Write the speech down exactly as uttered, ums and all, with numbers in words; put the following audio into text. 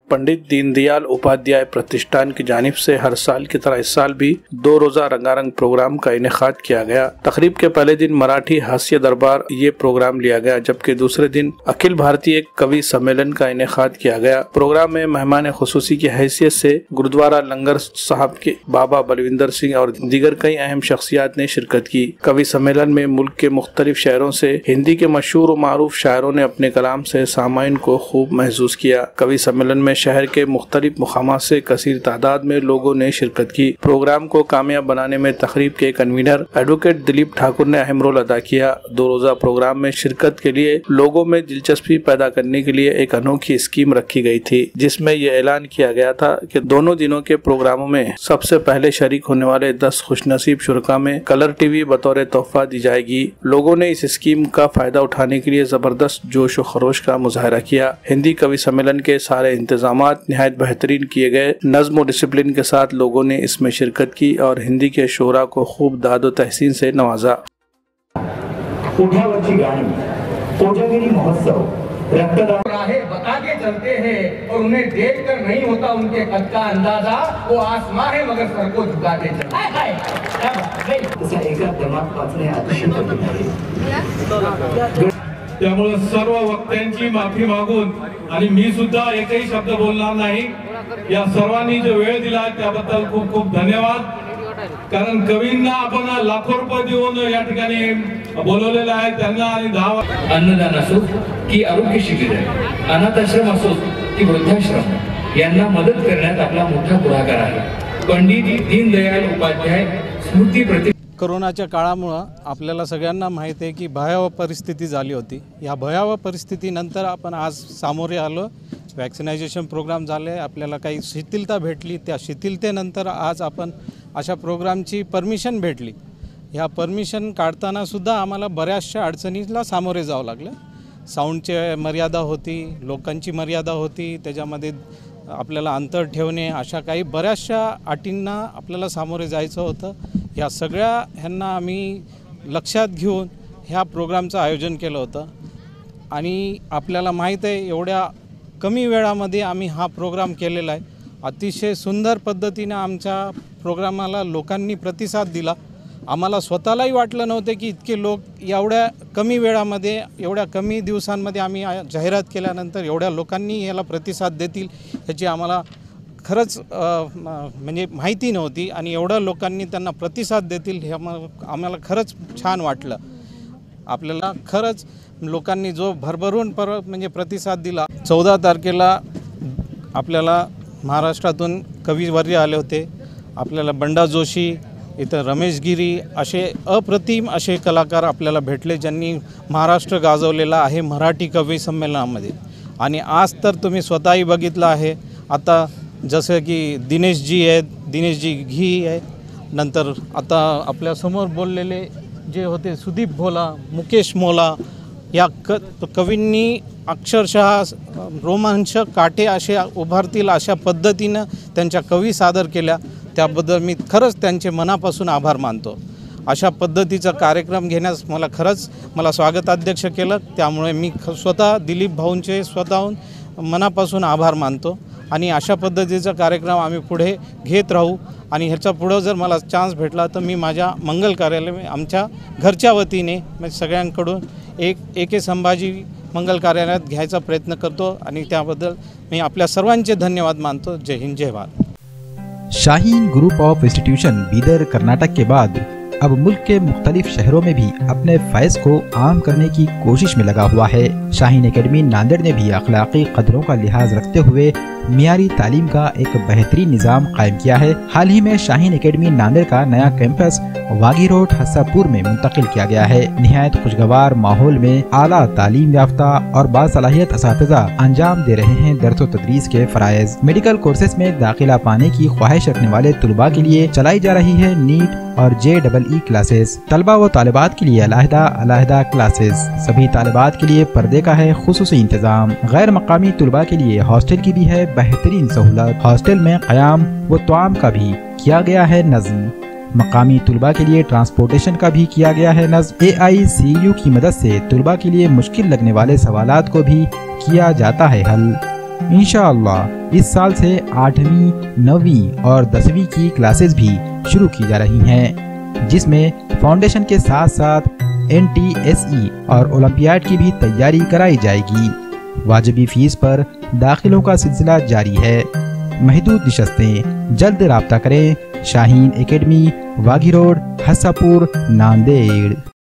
पंडित दीनदयाल उपाध्याय प्रतिष्ठान की जानिब से हर साल की तरह इस साल भी दो रोजा रंगारंग प्रोग्राम का इनेकाद किया गया। तकरीब के पहले दिन मराठी हास्य दरबार ये प्रोग्राम लिया गया, जबकि दूसरे दिन अखिल भारतीय कवि सम्मेलन का इनेकाद किया गया। प्रोग्राम में मेहमान खुसूसी की हैसियत से गुरुद्वारा लंगर साहब के बाबा बलविंदर सिंह और दीगर कई अहम शख्सियात ने शिरकत की। कवि सम्मेलन में मुल्क के मुख्तलिफ शहरों से हिंदी के मशहूर और मारूफ शायरों ने अपने कलाम से सामाइन को खूब महसूस किया। कवि सम्मेलन में शहर के मुख्तलिफ मुकामात से कसीर तादाद में लोगों ने शिरकत की। प्रोग्राम को कामयाब बनाने में तकरीब के कन्वीनर एडवोकेट दिलीप ठाकुर ने अहम रोल अदा किया। दो रोजा प्रोग्राम में शिरकत के लिए लोगों में दिलचस्पी पैदा करने के लिए एक अनोखी स्कीम रखी गई थी, जिसमें यह ऐलान किया गया था कि दोनों दिनों के प्रोग्रामों में सबसे पहले शरीक होने वाले दस खुशनसीब शुरका में कलर टीवी बतौर तोहफा दी जाएगी। लोगों ने इस स्कीम का फायदा उठाने के लिए जबरदस्त जोश व खरोश का मुजाहरा किया। हिंदी कवि सम्मेलन के सारे इंतजामात निहायत बेहतरीन किए गए। नज्म और डिसिप्लिन के साथ लोगों ने इसमें शिरकत की और हिंदी के शोरा को खूब दाद व तहसीन से नवाजा। उठावरची गाणी, कोजागिरी महोत्सव, रक्तदान राहें बता के चलते हैं और उन्हें देख कर नहीं होता उनके कद का अंदाजा। वो आसमां है मगर सर को झुकाते चलते हैं। तसा एका दमात वाचणे अतिशय कठीण आहे। त्यामुळे सर्व वक्त्यांची माफी मागून आणि मी सुद्धा एकही शब्द बोलणार नाही। या सर्वांनी जो वेळ दिला त्याबद्दल खूप खूप धन्यवाद। कारण कवींना आपण लाखो रुपये देऊन या ठिकाणी बोलवलेलं आहे त्यांना आणि दहा अन्नदान असो की आरोग्य शिबिर, अनाथ आश्रम असो की वृद्धाश्रम यांना मदत करण्यात आपला मोठा पुढाकार आहे। पंडित दीनदयाल उपाध्याय स्मृती प्रति कोरोनाच्या काळामुळे आपल्याला सगळ्यांना माहिती आहे की भयावह परिस्थिती झाली होती। या भयावह परिस्थितीनंतर आपण आज सामोरे आलो। वॅक्सिनायझेशन प्रोग्राम झाले, आपल्याला काही शिथिलता भेटली, त्या शिथिलतेनंतर आज आपण अशा प्रोग्रामची परमिशन भेटली। ह्या परमिशन काढताना सुद्धा आम्हाला बऱ्याचशा अडचणीला सामोरे जावं लागलं। साऊंडची मर्यादा होती, लोकांची मर्यादा होती, त्याच्यामध्ये आपल्याला अंतर ठेवणे, अशा काही बऱ्याचशा अटींना आपल्याला सामोरे जायचं होतं। या सगळ्या ह्यांना आम्ही लक्षात घेऊन ह्या प्रोग्रामचं आयोजन केलं होतं आणि आपल्याला माहीत आहे एवढ्या कमी वेळामध्ये आम्ही हा प्रोग्राम केलेला आहे। अतिशय सुंदर पद्धतीने आमच्या प्रोग्रामाला लोकांनी प्रतिसाद दिला। आम्हाला स्वतःलाही वाटलं नव्हतं की इतके लोक एवढ्या कमी वेळामध्ये, एवढ्या कमी दिवसांमध्ये आम्ही जाहिरात केल्यानंतर एवढ्या लोकांनी याला प्रतिसाद देतील याची आम्हाला खरंच म्हणजे माहिती नव्हती आणि एवढ्या लोकांनी त्यांना प्रतिसाद देतील हे आम्हाला खरंच छान वाटलं। आपल्याला खरंच लोकांनी जो भरभरून पर म्हणजे प्रतिसाद दिला। चौदा तारखेला आपल्याला महाराष्ट्रातून कविवर्य आले होते। आपल्याला बंडा जोशी, इथं रमेश गिरी असे अप्रतिम असे कलाकार आपल्याला भेटले, ज्यांनी महाराष्ट्र गाजवलेला आहे मराठी कवी संमेलनामध्ये। आणि आज तर तुम्ही स्वतःही बघितलं आहे, आता जसं की दिनेशजी आहेत, दिनेशजी घी आहे, नंतर आता आपल्यासमोर बोललेले जे होते सुदीप भोला, मुकेश मोला, या क कवींनी अक्षरशः रोमांचक काटे असे उभारतील अशा पद्धतीनं त्यांच्या कवी सादर केल्या। त्याबद्दल मी खरंच त्यांचे मनापासून आभार मानतो। अशा पद्धतीचा कार्यक्रम घेण्यास मला खरंच मला स्वागताध्यक्ष केलं, त्यामुळे मी स्वतः दिलीप भाऊंचे स्वतःहून मनापासून आभार मानतो आणि अशा पद्धतीचा कार्यक्रम आम्ही पुढे घेत राहू। आणि ह्याच्या पुढं जर मला चान्स भेटला तर मी माझ्या मंगल कार्यालय आमच्या घरच्या वतीने म्हणजे सगळ्यांकडून एक एके संभाजी मंगल कार्यालयात घ्यायचा प्रयत्न करतो आणि त्याबद्दल मी आपल्या सर्वांचे धन्यवाद मानतो। जय हिंद, जय Bharat. Shaheen group of institution Bidar Karnataka के बाद अब मुल्क के मुख्तलिफ शहरों में भी अपने फैज़ को आम करने की कोशिश में लगा हुआ है। शाहीन एकेडमी नांदेड़ ने भी अखलाकी कदरों का लिहाज रखते हुए मियारी तालीम का एक बेहतरीन निज़ाम कायम किया है। हाल ही में शाहीन एकेडमी नांदेड़ का नया कैंपस वागी रोड हस्सापुर में मुंतकिल किया गया है। निहायत खुशगवार माहौल में आला तालीम याफ्ता और बासलाहियत असातिज़ा अंजाम दे रहे हैं दर्स व तदरीस के फ़राइज़। मेडिकल कोर्सेज में दाखिला पाने की ख्वाहिश रखने वाले तुलबा के लिए चलाई जा रही है नीट और जे डबल ई क्लासेस। तलबा व तालिबात के लिए अलहदा अलहदा क्लासेस। सभी तालिबात के लिए पर्दे का है खुसूसी इंतजाम। गैर मकामी तुलबा के लिए हॉस्टल की भी है बेहतरीन सहूलत। हॉस्टल में क़याम व तआम का भी किया गया है नज़्म। मकामी तुलबा के लिए ट्रांसपोर्टेशन का भी किया गया है नज़्म। ए आई सी यू की मदद से तुलबा के लिए मुश्किल लगने वाले सवालात को भी किया जाता है हल। इंशाअल्लाह इस साल से आठवीं, नौवीं और दसवीं की क्लासेस भी शुरू की जा रही हैं, जिसमें फाउंडेशन के साथ साथ एन टी एस ई और ओलंपियाड की भी तैयारी कराई जाएगी। वाजिबी फीस पर दाखिलों का सिलसिला जारी है। महदूद निशस्तें, जल्द राब्ता करें। Shaheen academy, Waghi road, Hasapur, Nanded.